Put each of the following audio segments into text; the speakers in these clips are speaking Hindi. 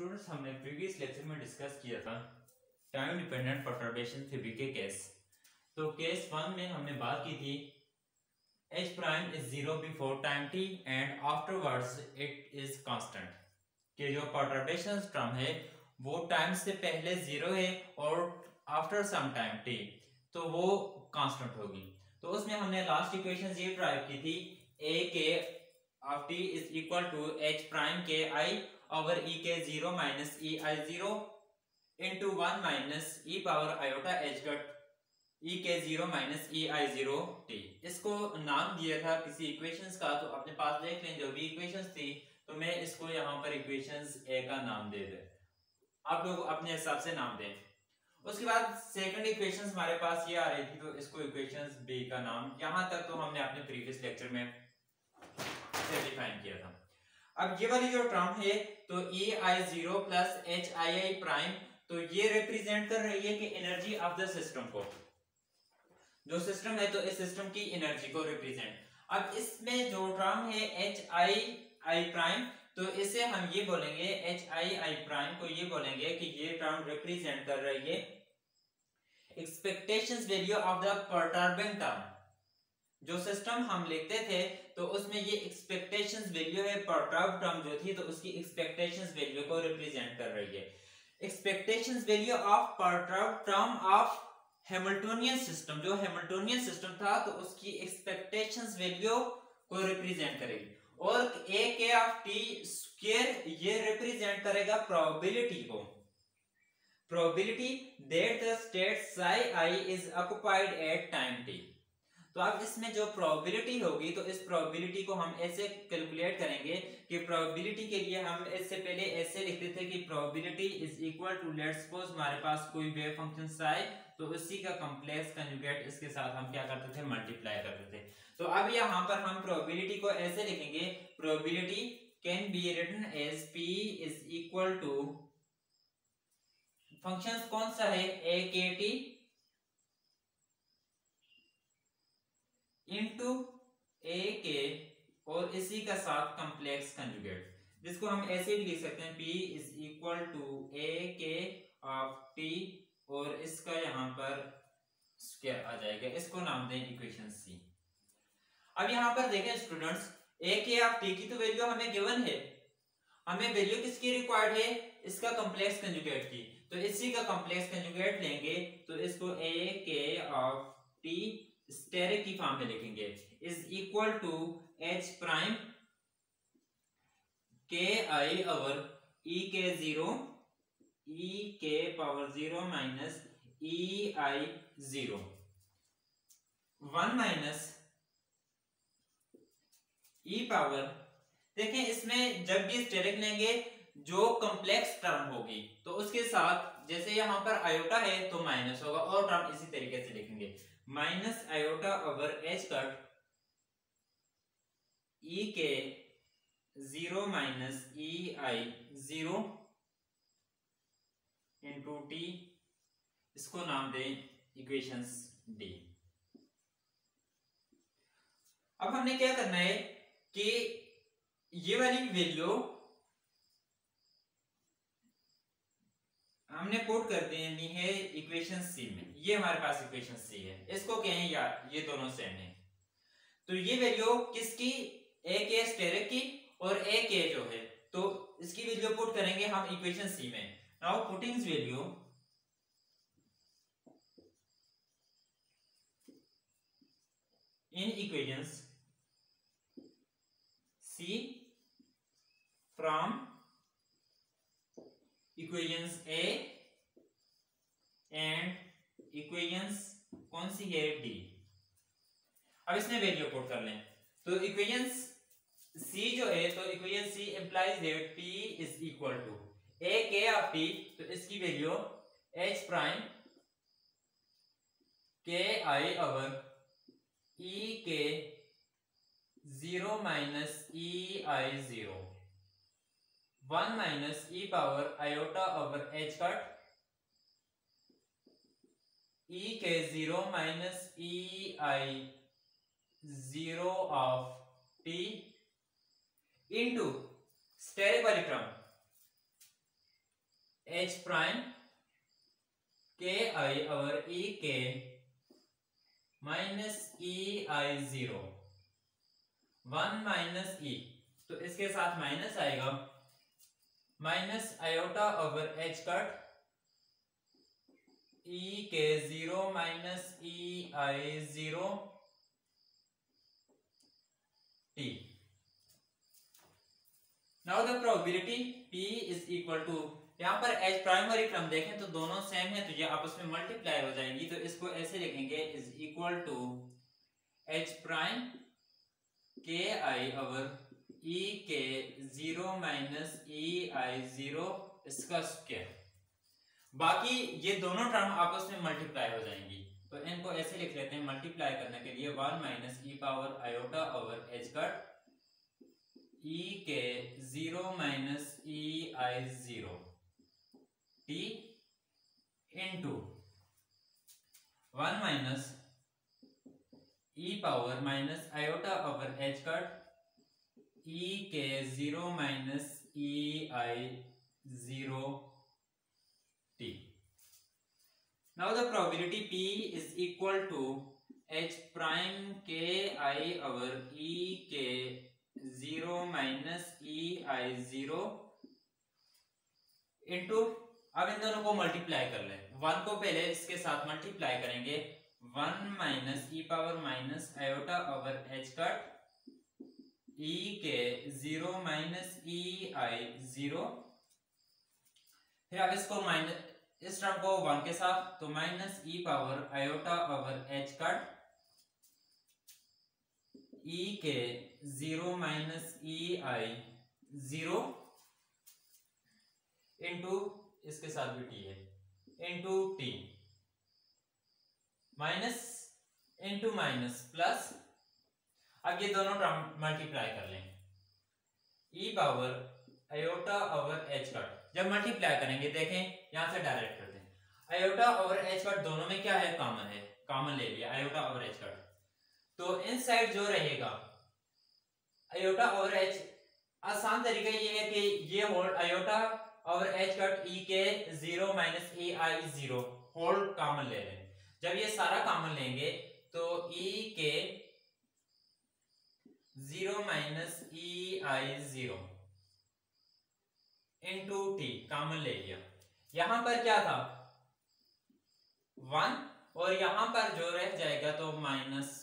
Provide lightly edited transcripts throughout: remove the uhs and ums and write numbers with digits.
स्टूडेंट्स हमने प्रीवियस लेक्चर में डिस्कस किया था time dependent perturbation theory case केस। तो केस 1 में हमने बात की थी h prime is 0 before time t and afterwards it is constant, कि जो परटर्बेशन टर्म है वो टाइम से पहले 0 है और आफ्टर सम टाइम t तो वो कांस्टेंट होगी। तो उसमें हमने लास्ट इक्वेशन ये ड्राइव की थी a K of t is equal to h prime के i over e K 0 minus e i 0 into 1 minus e power iota h cut e K 0 minus e i 0 t। इसको नाम दिया था किसी इक्वेशंस का, तो अपने पास देख लें जो भी इक्वेशंस थी, तो मैं इसको यहाँ पर इक्वेशंस a का नाम दे दे, आप लोग अपने हिसाब से नाम दें। उसके बाद सेकंड इक्वेशंस हमारे पास ये आ रही थी, तो इसको इक्वेशंस b का नाम, यहाँ तक तो हमने अपने प्रीवियस लेक्चर में डिफाइन किया था। अब ये वाली जो टर्म है तो e i 0 plus h i i prime, तो ये रिप्रेजेंट कर रही है कि एनर्जी ऑफ द सिस्टम को, जो सिस्टम है तो इस सिस्टम की एनर्जी को रिप्रेजेंट। अब इसमें जो टर्म है h i i प्राइम, तो इसे हम ये बोलेंगे h i i प्राइम को ये बोलेंगे कि ये टर्म रिप्रेजेंट कर रही है expectations value of the perturbing term. जो सिस्टम हम लिखते थे तो उसमें ये एक्सपेक्टेशंस वैल्यू है, परटर्ब टर्म जो थी तो उसकी एक्सपेक्टेशंस वैल्यू को रिप्रेजेंट कर रही है। Expectations value of perturb term of Hamiltonian system, जो हैमिल्टोनियन सिस्टम था तो उसकी एक्सपेक्टेशंस वैल्यू को रिप्रेजेंट करेगी। और a k of t square ये रिप्रेजेंट करेगा प्रोबेबिलिटी को, probability that the state psi I is occupied at time t। तो अब इसमें जो प्रोबेबिलिटी होगी तो इस प्रोबेबिलिटी को हम ऐसे कैलकुलेट करेंगे कि प्रोबेबिलिटी के लिए हम इससे पहले ऐसे लिखते थे कि probability is equal to, let's suppose हमारे पास कोई वेव फंक्शन psi, तो उसी का कॉम्प्लेक्स कंजुगेट इसके साथ हम क्या करते थे, मल्टीप्लाई करते थे। तो अब यहाँ पर हम प्रोबेबिलिटी को ऐसे लिखेंगे, probability can be written as p is equal to, function कौन सा है, a k t into A K और इसी का साथ कॉम्प्लेक्स कंजुगेट, जिसको हम ऐसे भी लिख सकते हैं p is equal to A K of t और इसका यहाँ पर स्क्वायर आ जाएगा, इसको नाम दें इक्वेशन c। अब यहाँ पर देखें students, A K of t की तो वैल्यू हमें गिवन है, हमें वैल्यू किसकी रिक्वायर्ड है, इसका कॉम्प्लेक्स कंजुगेट की, तो इसी का कॉम्प्लेक्स कंजुगेट लेंगे तो इसको A K of t asterisk की फॉर्म में लिखेंगे, is equal to h prime के I over e K 0 e K power 0 minus e i 0 1 minus e power, देखें इसमें जब भी स्टेरिक लेंगे जो कॉम्प्लेक्स टर्म होगी तो उसके साथ जैसे यहाँ पर आयोटा है तो माइनस होगा, और टर्म इसी तरीके से लिखेंगे, minus iota over h cut e K 0 minus e i 0 into t, इसको नाम दें इक्वेशंस d। अब हमने क्या करना है कि ये वाली वैल्यू हमने पुट कर देनी है इक्वेशन सी में, ये हमारे पास इक्वेशन सी है, इसको कहें यार ये दोनों सेम है, तो ये वैल्यू किसकी, ए के स्टेरिक की और ए के जो है तो इसकी वैल्यू पुट करेंगे हम इक्वेशन सी में। Now putting value in equations C from equations A and equations कौन सी है D। अब इसमें वैल्यू पुट कर लें, तो इक्वेशंस C जो है तो equation C implies that P is equal to A K of T, तो इसकी वैल्यू H प्राइम K I over E K 0 minus E I 0 1 minus e power iota over h cut e K 0 minus e i 0 of t into asterisk वाली टर्म एच प्राइम के आई ओवर ई के माइनस ई आई 0 1 माइनस ई, तो इसके साथ माइनस आएगा, minus iota over H cut E K 0 minus E I 0 T. Now the probability P is equal to, यहाँ पर एच प्राइमरी क्रम देखें तो दोनों सेम है, तो ये आपस में मल्टीप्लाई हो जाएंगी, तो इसको ऐसे लिखेंगे is equal to H prime के I over E K 0 minus E I 0 इसका स्क्वायर। बाकी ये दोनों टर्म आपस में मल्टीप्लाई हो जाएंगी, तो इनको ऐसे लिख लेते हैं मल्टीप्लाई करने के लिए 1 minus E power iota over H cut E K 0 minus E I 0 T into 1 minus E power minus iota over H cut E K 0 minus E I 0 T. Now the probability P is equal to H prime k I over E k 0 minus E I 0 into, अब इन दोनों को मल्टीप्लाई कर लें, 1 को पहले इसके साथ मल्टीप्लाई करेंगे, 1 minus E power minus iota over H cut E K 0 minus E I 0, फिर अब इसको माइनस इस टर्म को 1 के साथ, तो minus E power iota over H cut E K 0 minus E I 0 into, इसके साथ भी टी है, into T, minus into minus plus, अब ये दोनों टर्म मल्टीप्लाई कर लें, E power iota over H cut, जब मल्टीप्लाई करेंगे देखें यहां से डायरेक्ट करते हैं, आयोटा ओवर एच कट दोनों में क्या है, कॉमन है, कॉमन ले लिया आयोटा ओवर एच कट, तो इनसाइड जो रहेगा आयोटा ओवर एच, आसान तरीका ये है कि ये whole iota over H cut E K 0 minus E I 0 whole common ले लें, जब ये सारा कॉमन लेंगे तो E K 0 minus E I 0 into T common ले लिया, यहां पर क्या था 1 और यहां पर जो रह जाएगा तो माइनस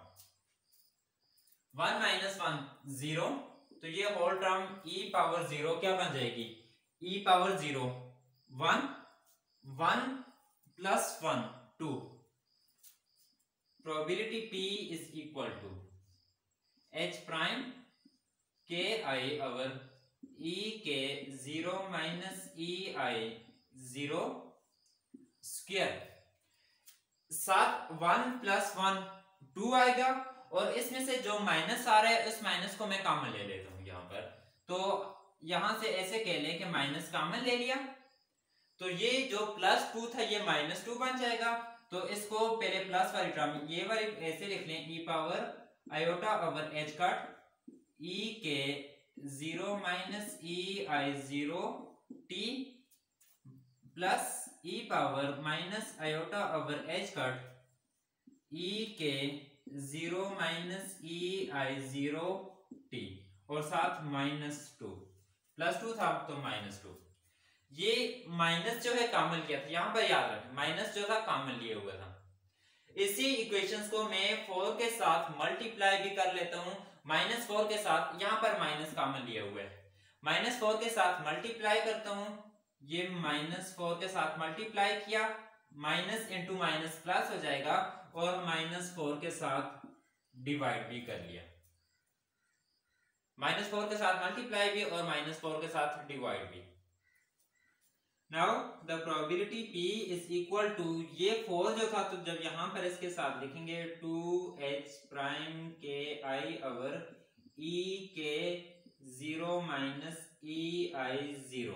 1 माइनस 1 0, तो ये होल टर्म e पावर 0 क्या बन जाएगी, e power 0 1 1 plus 1 2, probability P is equal to H prime के I over e K 0 minus E I 0 square, साथ 1 प्लस 1 2 आएगा, और इसमें से जो माइनस आ रहा है उस माइनस को मैं कॉमन ले लेता हूं यहां पर, तो यहां से ऐसे कह लें कि माइनस कॉमन ले लिया, तो ये जो प्लस 2 था ये माइनस 2 बन जाएगा, तो इसको पहले प्लस वाली टर्म ये वाली ऐसे लिख लें, E power iota over H cut E K 0 minus E I 0 T plus E power minus iota over H cut E K 0 minus E I 0 T, और साथ माइनस 2 प्लस 2 था तो माइनस 2, ये माइनस जो है कॉमन लिया था, यहां पर याद रखें माइनस जो था कॉमन लिए हुआ था। इसी इक्वेशंस को मैं 4 के साथ मल्टीप्लाई भी कर लेता हूं, माइनस 4 के साथ, यहां पर माइनस कॉमन लिया हुआ है, माइनस 4 के साथ मल्टीप्लाई करता हूं, ये माइनस 4 के साथ मल्टीप्लाई किया, माइनस इंटू माइनस प्लस हो जाएगा, और माइनस 4 के साथ डिवाइड भी कर लिया, माइनस 4 के साथ मल्टीप्लाई भी और माइनस 4 के साथ डिवाइड भी। Now the probability P is equal to, ये 4 जो था तो जब यहां पर इसके साथ लिखेंगे 2h प्राइम के I over e K 0 minus e I 0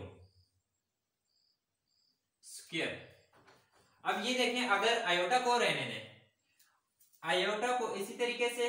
square. अब ये देखें, अगर आयोटा को रहने दें, आयोटा को इसी तरीके से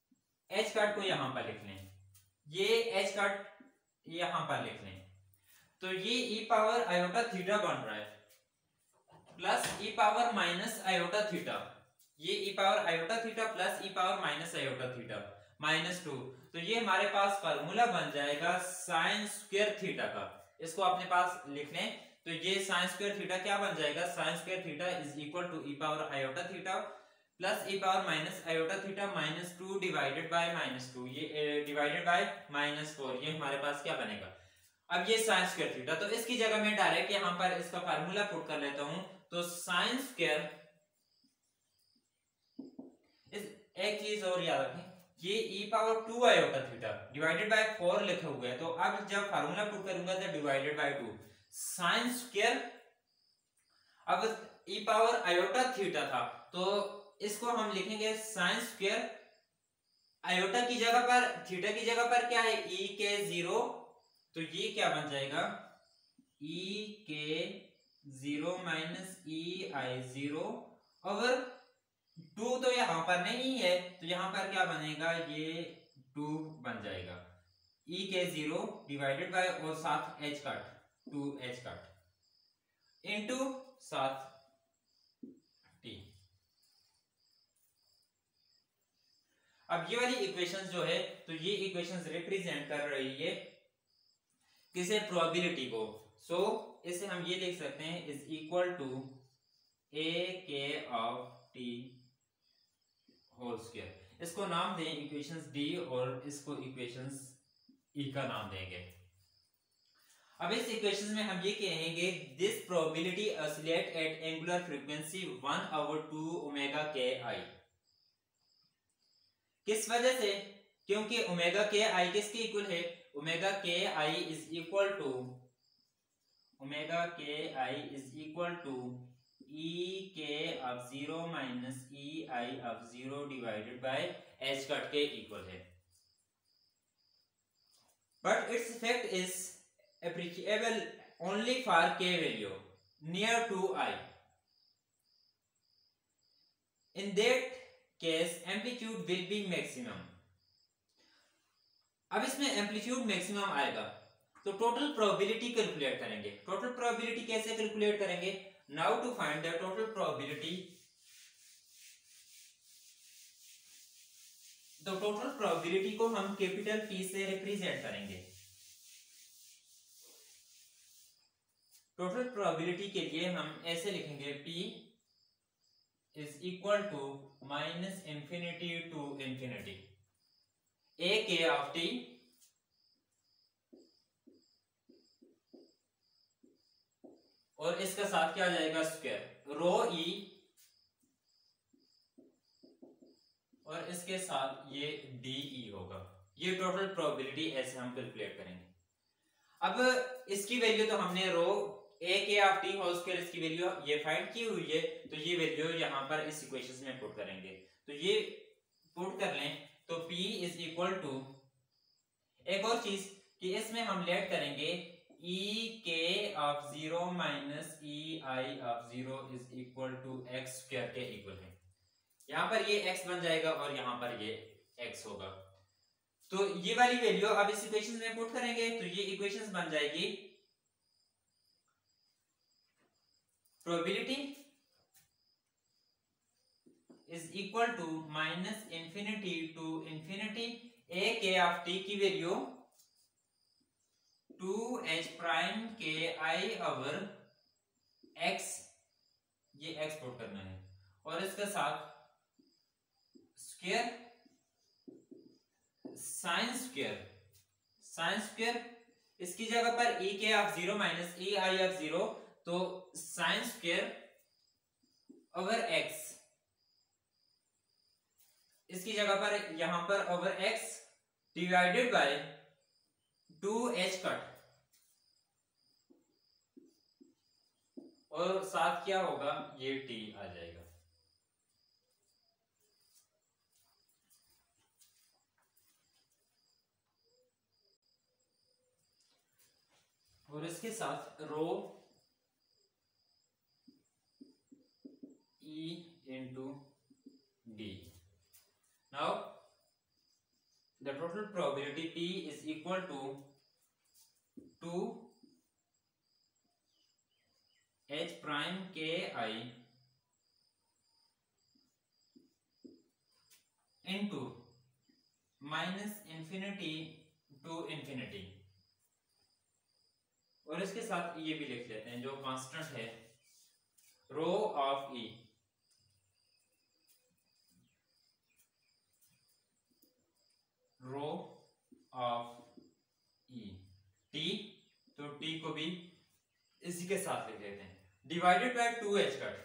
h कट को यहां पर लिख लें, ये h कट यहां पर लिख लें, तो ये ई पावर आयोटा थीटा बन रहा है प्लस ई पावर माइनस आयोटा थीटा, ये e power iota theta plus ई पावर माइनस आयोटा थीटा -2। तो ये हमारे पास फार्मूला बन जाएगा साइन स्क्वायर थीटा का। इसको अपने पास लिख लें, तो ये साइन स्क्वायर थीटा क्या बन जाएगा, sine square theta is equal to e power iota theta plus E power minus iota theta -2 divided by -2, ये डिवाइडेड बाय -4, ये हमारे पास क्या बनेगा। अब ये साइन स्क्वायर थीटा, तो इसकी जगह मैं डायरेक्ट यहाँ पर इसका फार्मूला पुट कर लेता हूं। तो साइन स्क्वायर, एक चीज और याद रखें, ये e power 2 iota theta divided by 4 लिखा हुआ है, तो अब जब फार्मूला पुट करूंगा तो डिवाइडेड बाय 2 साइन स्क्वायर, अब e पावर आयोटा थीटा था तो इसको हम लिखेंगे साइन स्क्वायर, आयोटा की जगह पर थीटा की जगह पर क्या है e के 0, तो ये क्या बन जाएगा e K 0 minus e i 0 over 2, तो यहाँ पर नहीं है तो यहाँ पर क्या बनेगा, ये 2 बन जाएगा e के 0 डिवाइडेड बाय और साथ h काट 2h काट इनटू साथ t। अब ये वाली इक्वेशंस जो है, तो ये इक्वेशंस रिप्रेजेंट कर रही है किसे, प्रोबेबिलिटी को। सो इसे हम ये लिख सकते हैं is equal to a k of t whole square. इसको नाम दें इक्वेशंस d और इसको इक्वेशंस e का नाम देंगे। अब इस इक्वेशन में हम ये कहेंगे this probability oscillate at angular frequency 1/2 omega k i. किस वजह से, क्योंकि ओमेगा के आई किसके इक्वल है, omega k i is equal to omega k i is equal to e k of 0 minus e I of 0 divided by h cut के इक्वल है, but its effect is applicable only for k value near to I. In that case amplitude will be maximum. अब इसमें एम्पलीट्यूड मैक्सिमम आएगा तो टोटल प्रोबेबिलिटी कैलकुलेट करेंगे। टोटल प्रोबेबिलिटी कैसे कैलकुलेट करेंगे, now to find the total probability, तो टोटल प्रोबेबिलिटी को हम कैपिटल P से रिप्रेजेंट करेंगे। टोटल प्रोबेबिलिटी के लिए हम ऐसे लिखेंगे P is equal to minus infinity to infinity a k of t और इसका साथ क्या आ जाएगा स्क्वायर रो e और इसके साथ ये de होगा। ये टोटल प्रोबेबिलिटी ऐसे हम कैलकुलेट करेंगे। अब इसकी वैल्यू तो हमने rho a k of t whole square इसकी वैल्यू ये फाइंड की हुई है, तो ये वैल्यू यहाँ पर इस इक्वेशन में पुट करेंगे। तो ये पुट कर लें तो P इज इक्वल टू, एक और चीज कि इसमें हम लेट करेंगे e k of 0 minus e I of 0 is equal to x square के इक्वल है। यहाँ पर ये x बन जाएगा और यहाँ पर ये x होगा। तो ये वाली वैल्यू अब इस इक्वेशन में पुट करेंगे तो ये इक्वेशन बन जाएगी probability is equal to minus infinity to infinity a k of t की वैल्यू 2h प्राइम के i ओवर x, ये x पुट करना है और इसके साथ square sine square, sine square इसकी जगह पर e k of 0 minus e I of 0, तो साइन स्क्वायर ओवर x, इसकी जगह पर यहां पर over x divided by 2h cut और साथ क्या होगा ये t आ जाएगा। और इसके साथ rho e into d। Now the total probability P is equal to 2 h prime के i into minus infinity to infinity, और इसके साथ ये भी लिख लेते हैं जो कांस्टेंट है rho of e, rho of e t, तो टी को भी इसी के साथ लिख लेते हैं, divided by 2h cut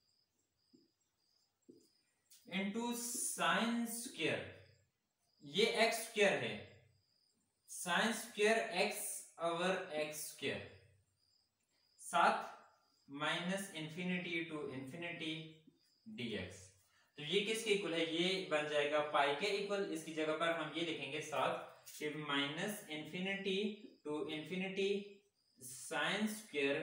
into sine square, ये x स्क्वायर है, sine square x over x square, साथ minus infinity to infinity dx, तो ये किसके इक्वल है, ये बन जाएगा पाई के इक्वल। इसकी जगह पर हम ये लिखेंगे साथ कि minus infinity to infinity sine square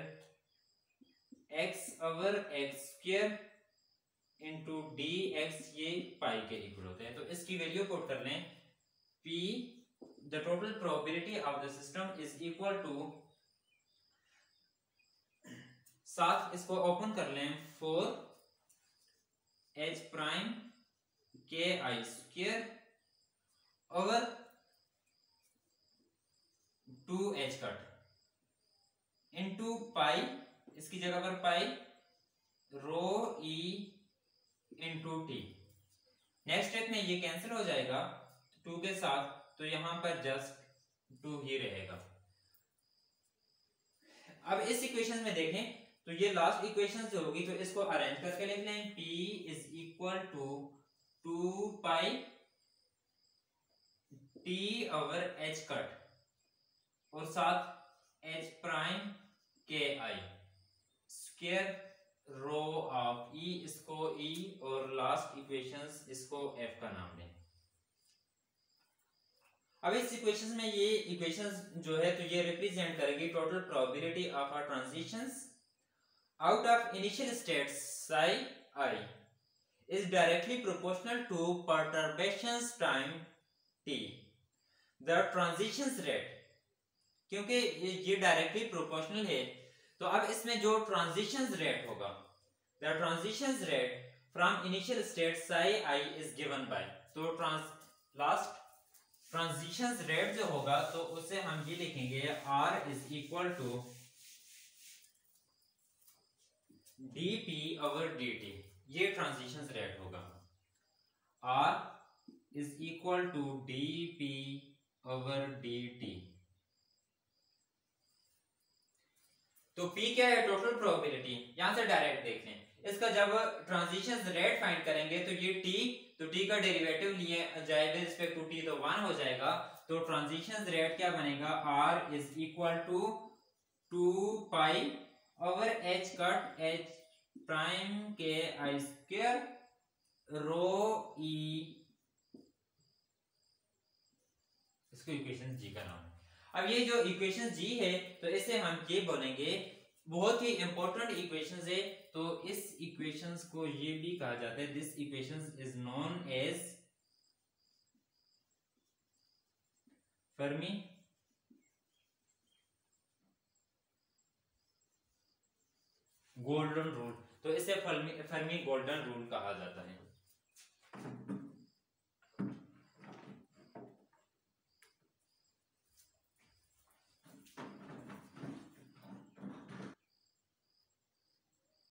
x over x square into dx, ये पाई के इक्वल होते हैं। तो इसकी वैल्यू पुट कर लें, p the total probability of the system is equal to, साथ इसको ओपन कर लें, 4h प्राइम के i square over 2h cut into pi, इसकी जगह पर pi rho e into t. Next step में ये कैंसिल हो जाएगा 2 के साथ, तो यहां पर जस्ट 2 ही रहेगा। अब इस इक्वेशन में देखें तो ये लास्ट इक्वेशन जो होगी, तो इसको अरेंज करके लिख लें, p is equal to 2 pi t over h cut और साथ h प्राइम के i square rho of e, इसको e और लास्ट इक्वेशंस इसको f का नाम दें। अब इस इक्वेशंस में ये इक्वेशंस जो है तो ये रिप्रेजेंट करेगी total probability of a transitions out of initial states psi I is directly proportional to perturbations time t, the transitions rate, क्योंकि ये डायरेक्टली प्रोपोर्शनल है, तो अब इसमें जो ट्रांजिशंस रेट होगा, the transitions rate from initial state psi I is given by, तो लास्ट ट्रांजिशंस रेट जो होगा तो उसे हम ये लिखेंगे r is equal to dp over dt, ये ट्रांजिशन रेट होगा, r is equal to dp over dt। तो p क्या है, टोटल प्रोबेबिलिटी, यहां से डायरेक्ट देख लें, इसका जब ट्रांजिशन रेट फाइंड करेंगे तो ये t, तो t का डेरिवेटिव लिए जाए विद रिस्पेक्ट टू t, तो 1 हो जाएगा, तो ट्रांजिशन रेट क्या बनेगा, r is equal to 2 pi over h cut h prime के आई स्क्वायर रो ई, इसको इक्वेशन जी का नाम है। अब ये जो इक्वेशन जी है तो इसे हम ये बोलेंगे, बहुत ही इंपॉर्टेंट इक्वेशंस है, तो इस इक्वेशंस को ये भी कहा जाता है, this equations is known as Fermi golden rule, तो इसे फर्मी गोल्डन रूल कहा जाता है।